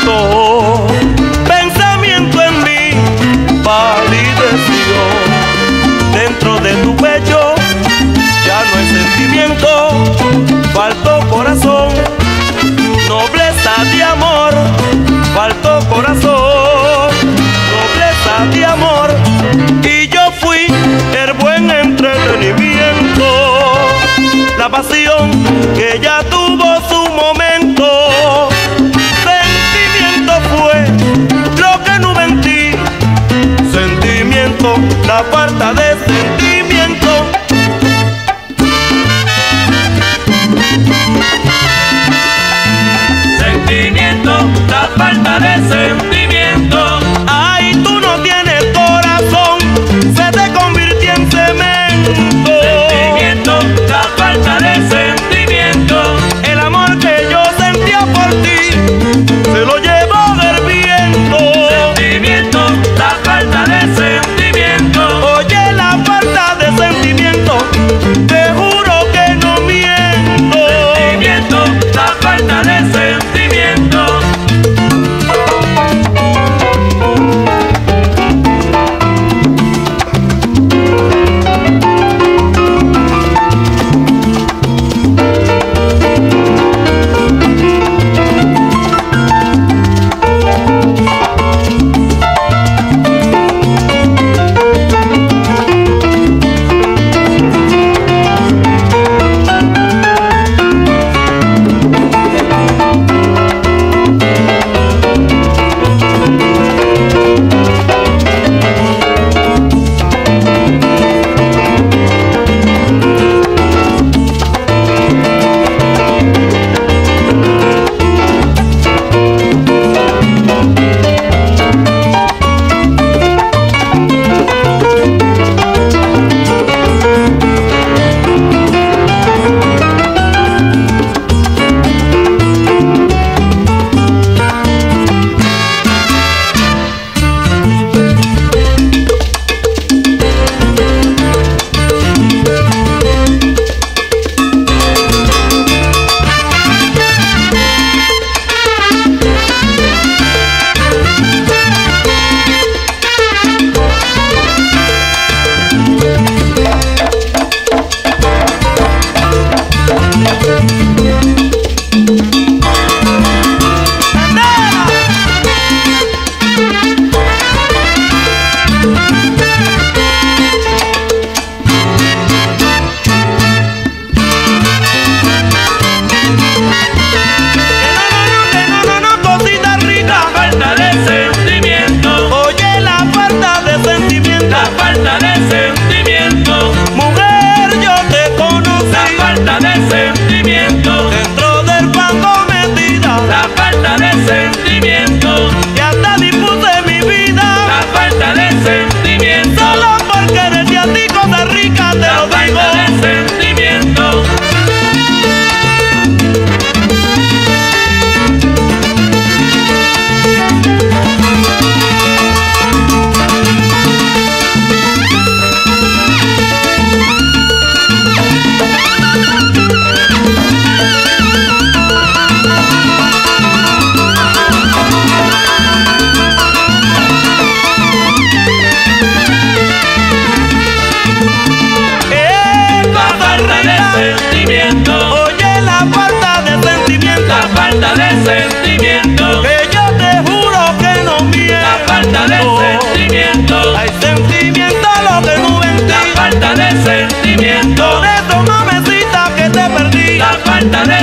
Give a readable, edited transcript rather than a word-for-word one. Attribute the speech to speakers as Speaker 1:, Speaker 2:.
Speaker 1: sentimiento. Pensamiento en mí palideció. Dentro de tu pecho ya no hay sentimiento. Faltó corazón, nobleza de amor. Faltó corazón, nobleza de amor. Y yo fui el buen entretenimiento. La pasión que ya tuvo su momento. Sentimiento fue lo que no mentí. Sentimiento, la falta de sentimiento.
Speaker 2: Sentimiento, la falta de sentimiento.
Speaker 1: Ay, tú no tienes corazón, se te convirtió en cemento.
Speaker 2: Sentimiento, la falta de sentimiento.
Speaker 1: El amor que yo sentía por ti se lo llevó del viento.
Speaker 2: Sentimiento, la falta de sentimiento.
Speaker 1: Oye, la falta de sentimiento, te juro que no miento.
Speaker 2: Sentimiento, la falta de sentimiento. Sentimiento,
Speaker 1: por eso, mamecita, que te perdí.
Speaker 2: la falta de